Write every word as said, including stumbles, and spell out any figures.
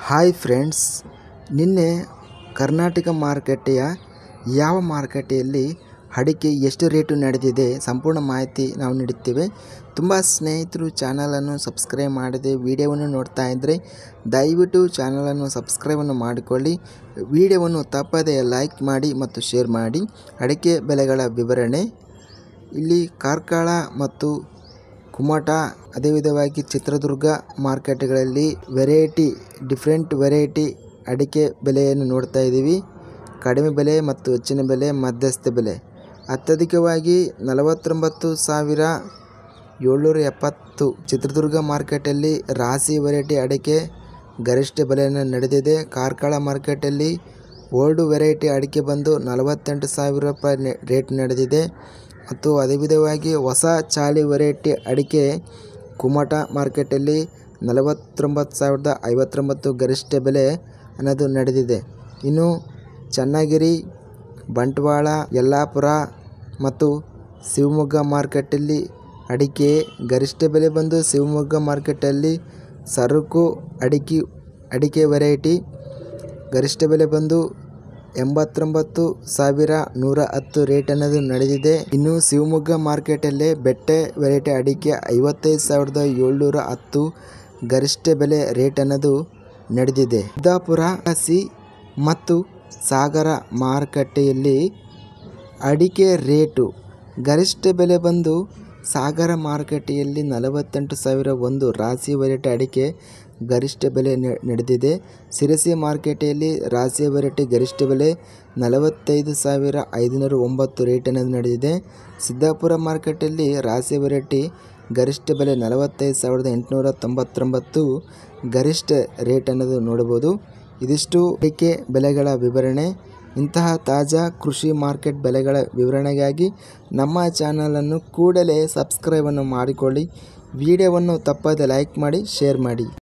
Hi friends, ನಿನ್ನೆ ಕರ್ನಾಟಕ ಮಾರುಕಟ್ಟೆಯ ಯಾವ ಮಾರುಕಟ್ಟೆಯಲ್ಲಿ ಅಡಿಕೆ ಎಷ್ಟು ರೇಟು ನಡೆದಿದೆ ಸಂಪೂರ್ಣ ಮಾಹಿತಿ ನಾವು ನೀಡುತ್ತೇವೆ. ತುಂಬ ಸ್ನೇಹಿತರು ಚಾನಲನ್ನು ಸಬ್ಸ್ಕ್ರೈಬ್ ಮಾಡದೆ ವಿಡಿಯೋವನ್ನು ನೋಡ್ತಾ ಇದ್ದರೆ ದಯವಿಟ್ಟು ಚಾನಲನ್ನು ಸಬ್ಸ್ಕ್ರೈಬನ್ನು ಮಾಡಿಕೊಳ್ಳಿ. ವಿಡಿಯೋವನ್ನು ತಪ್ಪದೆ ಲೈಕ್ ಮಾಡಿ ಮತ್ತು ಶೇರ್ ಮಾಡಿ. ಅಡಿಕೆ ಬೆಲೆಗಳ ವಿವರಣೆ ಇಲ್ಲಿ ಕಾರ್ಕಳ ಮತ್ತು ಕುಮಟಾ, ಅದೇ ವಿಧವಾಗಿ ಚಿತ್ರದುರ್ಗ ಮಾರ್ಕೆಟ್ಗಳಲ್ಲಿ ವೆರೈಟಿ ಡಿಫ್ರೆಂಟ್ ವೆರೈಟಿ ಅಡಿಕೆ ಬೆಲೆಯನ್ನು ನೋಡ್ತಾ ಇದ್ದೀವಿ. ಕಡಿಮೆ ಬೆಲೆ ಮತ್ತು ಹೆಚ್ಚಿನ ಬೆಲೆ, ಮಧ್ಯಸ್ಥ ಬೆಲೆ. ಅತ್ಯಧಿಕವಾಗಿ ನಲವತ್ತೊಂಬತ್ತು ಸಾವಿರ ಏಳ್ನೂರ ಎಪ್ಪತ್ತು ಚಿತ್ರದುರ್ಗ ಮಾರ್ಕೆಟಲ್ಲಿ ರಾಶಿ ವೆರೈಟಿ ಅಡಿಕೆ ಗರಿಷ್ಠ ಬೆಲೆಯನ್ನು ನಡೆದಿದೆ. ಕಾರ್ಕಳ ಮಾರ್ಕೆಟಲ್ಲಿ ಓಲ್ಡ್ ವೆರೈಟಿ ಅಡಿಕೆ ಬಂದು ನಲವತ್ತೆಂಟು ಸಾವಿರ ರೂಪಾಯಿ ರೇಟ್ ನಡೆದಿದೆ. ಮತ್ತು ಅದೇ ವಿಧವಾಗಿ ಹೊಸ ಚಾಲಿ ವೆರೈಟಿ ಅಡಿಕೆ ಕುಮಟಾ ಮಾರ್ಕೆಟಲ್ಲಿ ನಲವತ್ತೊಂಬತ್ತು ಸಾವಿರದ ಐವತ್ತೊಂಬತ್ತು ಗರಿಷ್ಠ ಬೆಲೆ ಅನ್ನೋದು ನಡೆದಿದೆ. ಇನ್ನು ಚನ್ನಗಿರಿ, ಬಂಟ್ವಾಳ, ಯಲ್ಲಾಪುರ ಮತ್ತು ಶಿವಮೊಗ್ಗ ಮಾರ್ಕೆಟಲ್ಲಿ ಅಡಿಕೆ ಗರಿಷ್ಠ ಬೆಲೆ ಬಂದು ಶಿವಮೊಗ್ಗ ಮಾರ್ಕೆಟಲ್ಲಿ ಸರಕು ಅಡಿಕೆ ಅಡಿಕೆ ವೆರೈಟಿ ಗರಿಷ್ಠ ಬೆಲೆ ಬಂದು ಎಂಬತ್ತೊಂಬತ್ತು ಸಾವಿರ ನೂರ ಹತ್ತು ರೇಟ್ ಅನ್ನೋದು ನಡೆದಿದೆ. ಇನ್ನು ಶಿವಮೊಗ್ಗ ಮಾರ್ಕೆಟಲ್ಲೇ ಬೆಟ್ಟೆ ವೆರೈಟಿ ಅಡಿಕೆ ಐವತ್ತೈದು ಸಾವಿರದ ಏಳ್ನೂರ ಹತ್ತು ಗರಿಷ್ಠ ಬೆಲೆ ರೇಟ್ ಅನ್ನೋದು ನಡೆದಿದೆ. ಸಿದ್ದಾಪುರ ಸಿ ಮತ್ತು ಸಾಗರ ಮಾರುಕಟ್ಟೆಯಲ್ಲಿ ಅಡಿಕೆ ರೇಟು ಗರಿಷ್ಠ ಬೆಲೆ ಬಂದು ಸಾಗರ ಮಾರುಕಟ್ಟೆಯಲ್ಲಿ ನಲವತ್ತೆಂಟು ಸಾವಿರ ಒಂದು ರಾಶಿ ವೆರೈಟಿ ಅಡಿಕೆ ಗರಿಷ್ಠ ಬೆಲೆ ನಡೆದಿದೆ. ಸಿರಸಿ ಮಾರ್ಕೆಟಲ್ಲಿ ರಾಶಿ ವೆರೈಟಿ ಗರಿಷ್ಠ ಬೆಲೆ ನಲವತ್ತೈದು ಸಾವಿರ ಐದುನೂರ ಒಂಬತ್ತು ರೇಟ್ ಅನ್ನೋದು ನಡೆದಿದೆ. ಸಿದ್ದಾಪುರ ಮಾರ್ಕೆಟಲ್ಲಿ ರಾಶಿ ವೆರೈಟಿ ಗರಿಷ್ಠ ಬೆಲೆ ನಲವತ್ತೈದು ಸಾವಿರದ ಎಂಟುನೂರ ತೊಂಬತ್ತೊಂಬತ್ತು ಗರಿಷ್ಠ ರೇಟ್ ಅನ್ನೋದು ನೋಡಬಹುದು. ಇದಿಷ್ಟು ಅಡಿಕೆ ಬೆಲೆಗಳ ವಿವರಣೆ. ಇಂತಹ ತಾಜಾ ಕೃಷಿ ಮಾರ್ಕೆಟ್ ಬೆಲೆಗಳ ವಿವರಣೆಗಾಗಿ ನಮ್ಮ ಚಾನಲನ್ನು ಕೂಡಲೇ ಸಬ್ಸ್ಕ್ರೈಬನ್ನು ಮಾಡಿಕೊಳ್ಳಿ. ವಿಡಿಯೋವನ್ನು ತಪ್ಪದೆ ಲೈಕ್ ಮಾಡಿ, ಶೇರ್ ಮಾಡಿ.